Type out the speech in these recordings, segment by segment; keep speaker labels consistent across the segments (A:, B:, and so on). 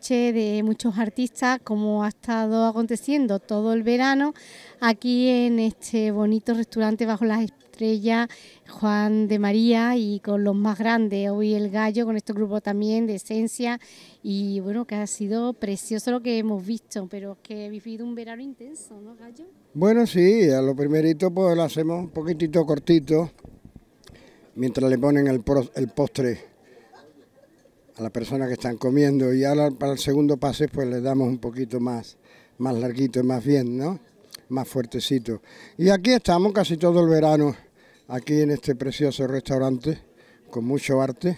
A: noche de muchos artistas, como ha estado aconteciendo todo el verano aquí en este bonito restaurante bajo las estrellas Juan de María, y con los más grandes, hoy El Gallo, con este grupo también de Esencia, y bueno, que ha sido precioso lo que hemos visto, pero es que he vivido un verano intenso, ¿no, Gallo?
B: Bueno, sí, a lo primerito pues lo hacemos un poquitito cortito, mientras le ponen el postre a las personas que están comiendo, y ahora para el segundo pase pues le damos un poquito más larguito y más bien, ¿no? Más fuertecito. Y aquí estamos casi todo el verano, aquí en este precioso restaurante, con mucho arte.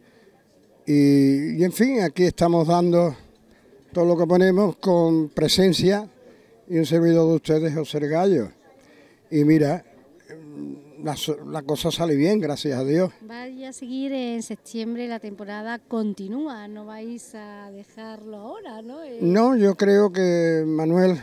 B: Y en fin, aquí estamos dando todo lo que ponemos con presencia, y un servidor de ustedes, José El Gallo. Y mira, la cosa sale bien, gracias a Dios.
A: Vaya a seguir en septiembre, la temporada continúa, no vais a dejarlo ahora, ¿no?
B: No, yo creo que Manuel,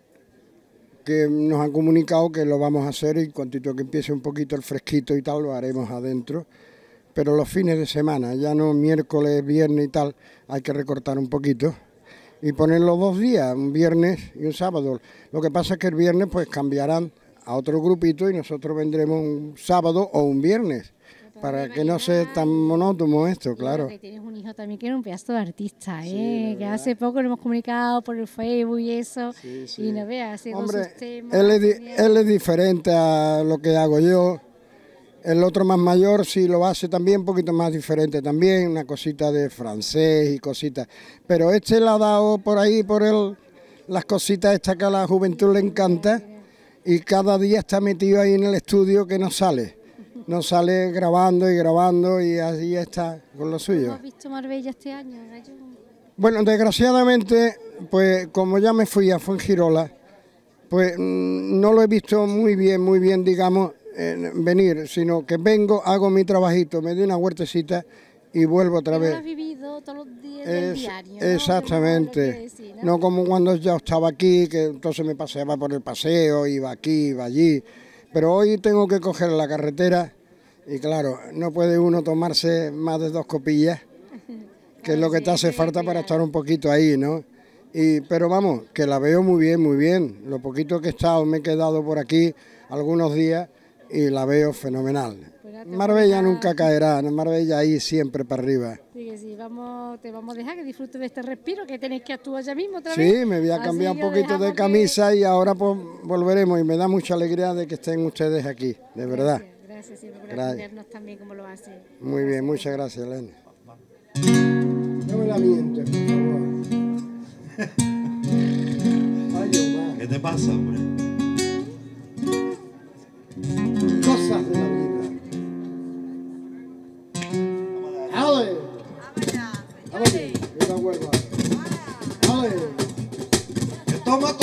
B: que nos han comunicado que lo vamos a hacer, y cuantito que empiece un poquito el fresquito y tal, lo haremos adentro. Pero los fines de semana, ya no miércoles, viernes y tal, hay que recortar un poquito y ponerlo 2 días, un viernes y un sábado. Lo que pasa es que el viernes pues cambiarán a otro grupito y nosotros vendremos un sábado o un viernes, para que no sea tan monótono esto, claro.
A: Que tienes un hijo también que era un pedazo de artista, sí, que hace poco lo hemos comunicado por el Facebook y eso, sí, sí. Y no veas,
B: hombre, él es diferente a lo que hago yo. El otro más mayor sí lo hace también un poquito más diferente también, una cosita de francés y cositas, pero este le ha dado por ahí, las cositas estas que a la juventud le encanta, y cada día está metido ahí en el estudio que no sale grabando y así está con lo suyo.
A: ¿Cómo has visto Marbella este año, Gallo?
B: Bueno, desgraciadamente, pues como ya me fui a Fuengirola, pues no lo he visto muy bien, digamos, venir, sino que vengo, hago mi trabajito, me doy una huertecita y vuelvo otra vez.
A: Lo has vivido todos los días del diario, ¿no?
B: Exactamente, decir, ¿no? No como cuando ya estaba aquí, que entonces me paseaba por el paseo, iba aquí, iba allí, pero hoy tengo que coger la carretera y claro, no puede uno tomarse más de 2 copillas, que es lo que te hace falta para estar un poquito ahí, ¿no? Pero vamos, que la veo muy bien, lo poquito que he estado, me he quedado por aquí algunos días y la veo fenomenal. Marbella nunca caerá, Marbella ahí siempre para arriba.
A: Sí, que sí, te vamos a dejar que disfrutes de este respiro, que tenéis que actuar ya mismo otra vez.
B: Sí, me voy a cambiar un poquito de camisa y ahora pues volveremos, y me da mucha alegría de que estén ustedes aquí, de verdad.
A: Gracias siempre por atendernos también como lo hace.
B: Muy bien, muchas gracias, Elena. No me la mientes, por favor. Ay, Omar.
C: ¿Qué te pasa, hombre?
B: Cosas de la vida. ¡Ale! ¡Ale! ¡Mira, hueva! ¡Ale!
C: Toma.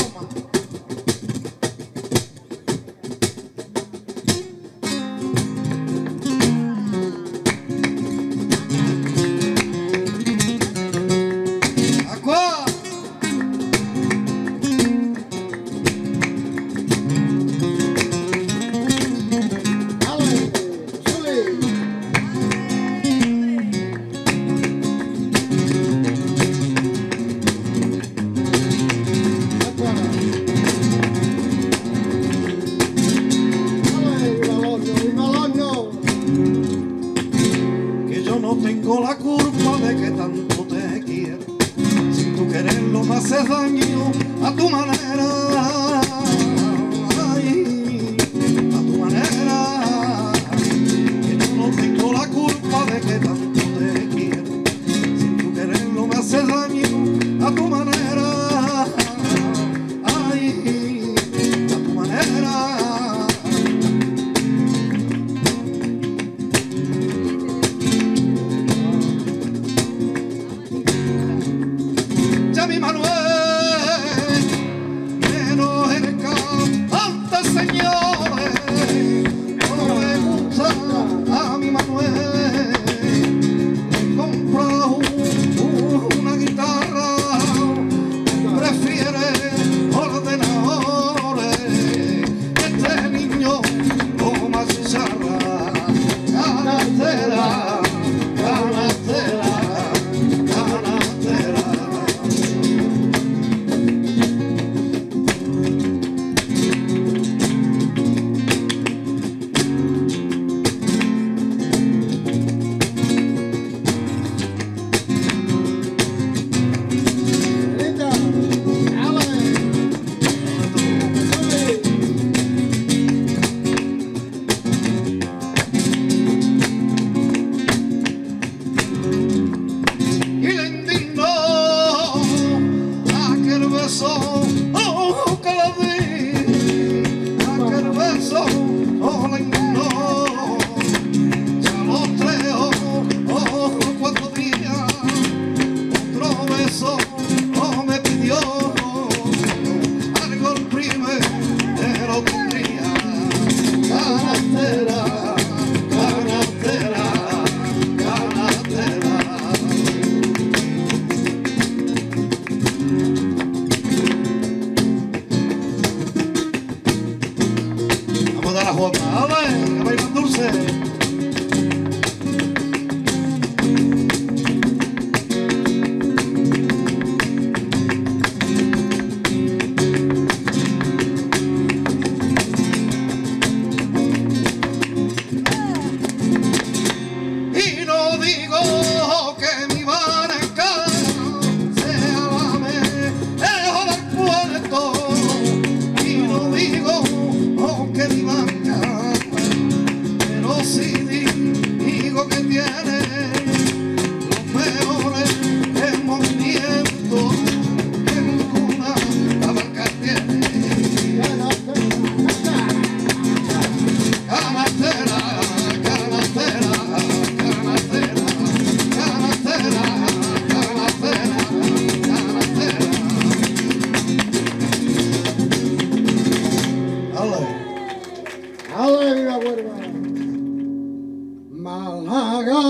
C: Tengo la culpa de que tanto te quiero, sin tu quererlo me haces daño a tu manera, ay, a tu manera, que yo no tengo la culpa de que tanto te quiero, sin tu quererlo me haces daño a tu manera, ay, a tu manera. bota, ale, a bailar dulce. Y no digo que mi barca sea la mejor del puerto, y no digo que mi barca, pero sí digo que tiene los mejores movimientos que ninguna barca tiene. Canastera, canastera, canastera, canastera, canastera, canastera. Ale.
B: ¡Ale, viva Huelva! Málaga,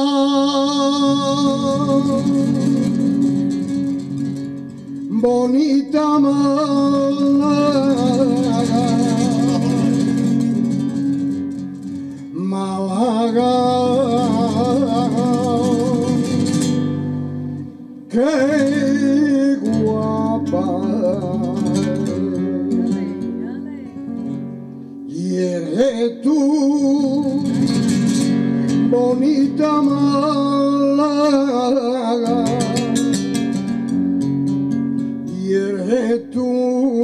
B: bonita Málaga, Málaga, qué guapa. Y eres tú, bonita Málaga, y eres tú,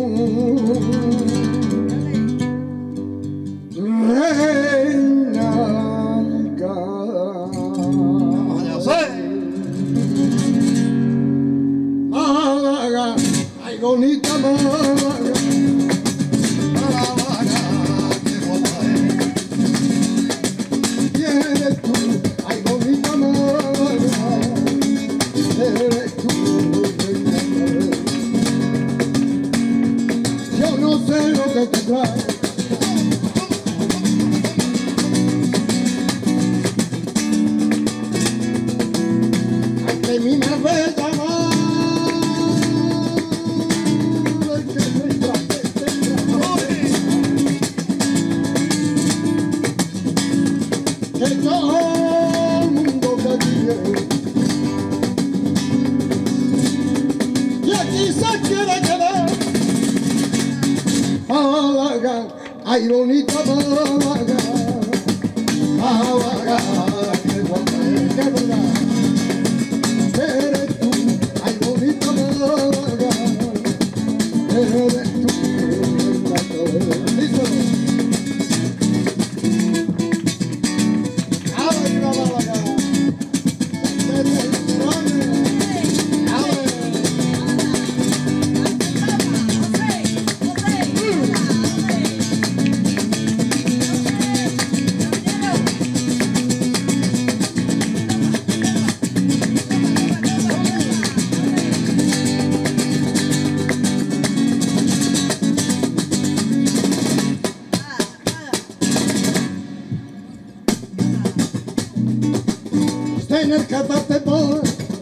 B: reina
C: Vaya, sé.
B: Málaga, ay bonita Málaga.
C: Málaga, qué guapa es.
B: Y eres tú, ay bonita Málaga, eres tú, reina. Yo no sé lo que te trae, ante mi Marbella mal, que te trae. Que todo el mundo te quiere, y aquí se quiere quedar. Málaga, ay bonita Málaga, Málaga, qué guapa es, qué verdad. Eres tú, ay bonita Málaga, eres tú, listo. ¡Arriba Málaga! Tener que darte por,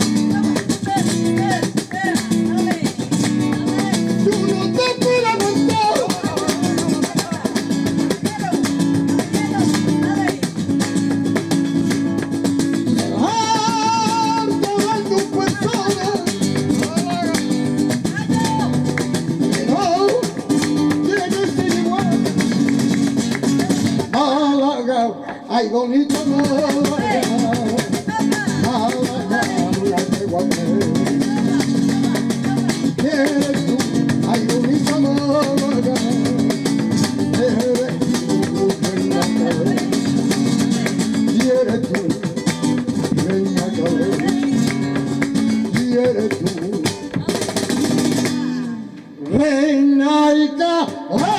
B: tú no te puedes aguantar. Harto de tu persona, que no tiene que ser igual. Málaga, ay bonita Málaga, Málaga, qué guapa es. Eres tú, ay bonita Málaga, eres tú, reina Calé. Y eres tú, reina Calé. Y eres tú, reina Calé.